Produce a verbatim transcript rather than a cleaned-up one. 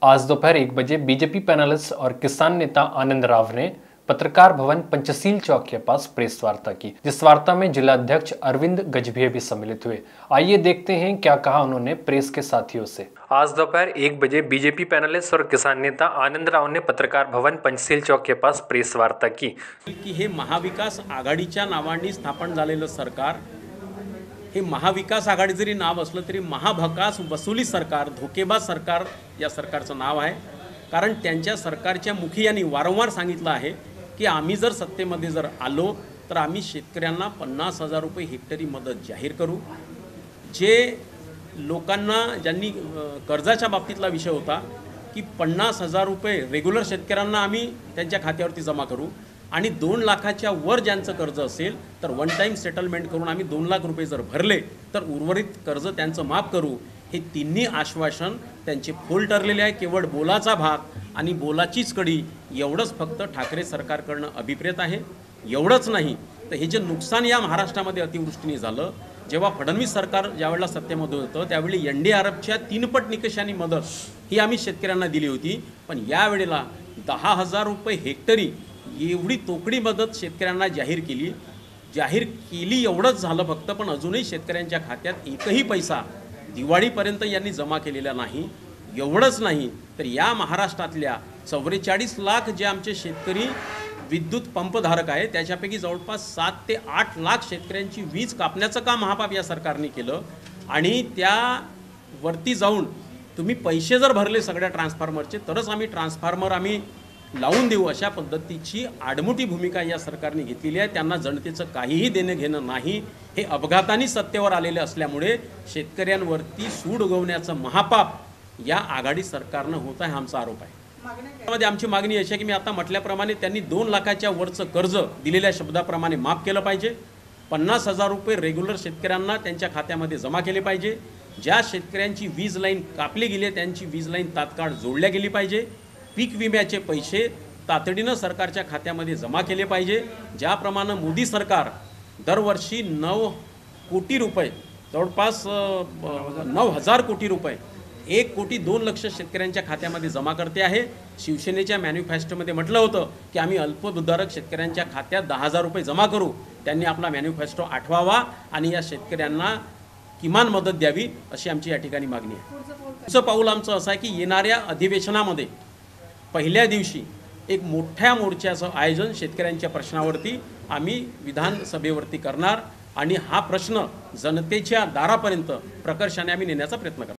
आज दोपहर एक बजे बीजेपी पैनलिस्ट और किसान नेता आनंद राव ने पत्रकार भवन पंचशील चौक के पास प्रेस वार्ता की, जिस वार्ता में जिला अध्यक्ष अरविंद गजभिये भी सम्मिलित हुए। आइए देखते हैं क्या कहा उन्होंने प्रेस के साथियों से। आज दोपहर एक बजे बीजेपी पैनलिस्ट और किसान नेता आनंद राव ने पत्रकार भवन पंचशील चौक के पास प्रेस वार्ता की की हे महाविकास आघाडीच्या नावाने स्थापन झालेलं सरकार, हे महाविकास आघाडी जरी नाव असलं तरी महाभकास वसुली सरकार, धोकेबाज सरकार या सरकारचं नाव आहे। कारण त्यांच्या सरकारच्या मुखी यांनी वारंवार सांगितलं आहे की आम्ही जर सत्तेमध्ये जर आलो तर आम्ही शेतकऱ्यांना पन्नास हजार रुपये हेक्टरी मदत जाहीर करू। जे लोकांना ज्यांनी कर्जाच्या बाबतीतला विषय होता की पन्नास हजार रुपये रेग्युलर शेतकऱ्यांना आम्ही त्यांच्या खात्यावरती जमा करू आणि दोन लाखाच्या वर ज्यांचं कर्ज असेल तर वन टाइम सेटलमेंट करून आम्ही दोन लाख रुपये जर भरले तर उर्वरित कर्ज त्यांचं माफ करू। हे तिन्ही आश्वासन त्यांचे फोल ठरलेले आहे। केवळ बोलाचा भाग आणि बोलाचीच कडी एवढंच फक्त ठाकरे सरकारकडनं अभिप्रेत आहे। एवढंच नाही तर हे जे नुकसान या महाराष्ट्रामध्ये अतिवृष्टीने झालं, जेव्हा फडणवीस सरकार ज्यावेळेला सत्तेमध्ये होतं त्यावेळी एन डी आर एफच्या तीनपट निकषांनी मदत ही आम्ही शेतकऱ्यांना दिली होती, पण यावेळेला दहा हजार रुपये हेक्टरी एवढी तोकडी मदत शेतकऱ्यांना जाहीर केली जाहीर केली एवढंच झालं फक्त, पण अजूनही शेतकऱ्यांच्या खात्यात एकही पैसा दिवाळीपर्यंत यांनी जमा केलेला नाही। एवढंच नाही तर या महाराष्ट्रातल्या चौवेचाळीस लाख जे आमचे शेतकरी विद्युत पंपधारक आहे त्याच्यापैकी जवळपास सात ते आठ लाख शेतकऱ्यांची वीज कापण्याचं काम महापाप या सरकारने केलं। आणि त्यावरती जाऊन तुम्ही पैसे जर भरले सगळ्या ट्रान्सफॉर्मरचे तरच आम्ही ट्रान्सफॉर्मर आम्ही लावून देऊ, अशा पद्धतीची आडमुठी भूमिका या सरकारने घेतलेली आहे। त्यांना जनतेचं काहीही देणं घेणं नाही। हे अपघाताने सत्तेवर आलेले असल्यामुळे शेतकऱ्यांवरती सूड उगवण्याचं महापाप या आघाडी सरकारनं होत आहे, आमचा आरोप आहे। त्यामध्ये आमची मागणी अशी आहे की मी आता म्हटल्याप्रमाणे त्यांनी दोन लाखाच्या वरचं कर्ज दिलेल्या शब्दाप्रमाणे माफ केलं पाहिजे। पन्नास हजार रुपये रेग्युलर शेतकऱ्यांना त्यांच्या खात्यामध्ये जमा केले पाहिजे। ज्या शेतकऱ्यांची वीज लाईन कापली गेली त्यांची वीज लाईन तात्काळ जोडल्या गेली पाहिजे। पीक विम्याचे पैसे तातडीनं सरकारच्या खात्यामध्ये जमा केले पाहिजे। ज्याप्रमाणे मोदी सरकार दरवर्षी नऊ कोटी रुपये जवळपास नऊ हजार कोटी रुपये एक कोटी दोन लक्ष शेतकऱ्यांच्या खात्यामध्ये जमा करते आहे। शिवसेनेच्या मॅन्युफॅस्टोमध्ये म्हटलं होतं की आम्ही अल्पभूधारक शेतकऱ्यांच्या खात्यात दहा हजार रुपये जमा करू। त्यांनी आपला मॅन्युफॅस्टो आठवावा आणि या शेतकऱ्यांना किमान मदत द्यावी अशी आमची या ठिकाणी मागणी आहे। पुढचं पाऊल आमचं असं आहे की येणाऱ्या अधिवेशनामध्ये पहिल्या दिवशी एक मोठ्या मोर्चाचं आयोजन शेतकऱ्यांच्या प्रश्नावरती आम्ही विधानसभेवरती करणार आणि हा प्रश्न जनतेच्या दारापर्यंत प्रकर्षाने आम्ही नेण्याचा प्रयत्न करणार।